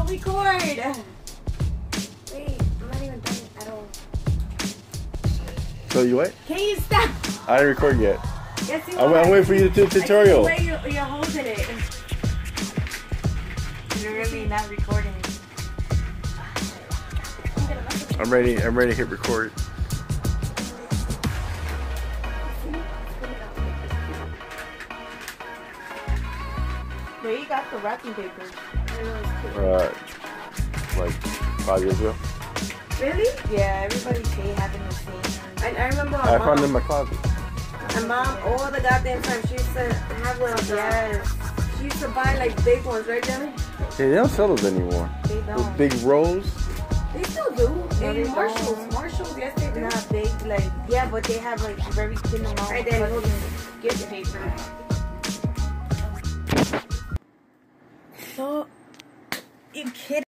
Don't record. Wait, I'm not even done at all. So you what? Can you stop? I didn't record yet. Yes, you I'm waiting for you to do the tutorial. Wait, you're holding it. You're really not recording. I'm ready to hit record. Where you got the wrapping paper? Like 5 years ago. Really? Yeah, everybody say having the same. I remember I my found it in mom. my closet. My mom, all the goddamn time, she used to have one of those. Yes, She used to buy like big ones, right, Jenny? Hey, they don't sell those anymore. they Those don't. big rolls. They still do. No, they In Marshalls. don't. Marshalls, yes, they do. Not big, like, yeah, but they have like very thin amount Right of there, fucking look. gift paper. So, you kidding?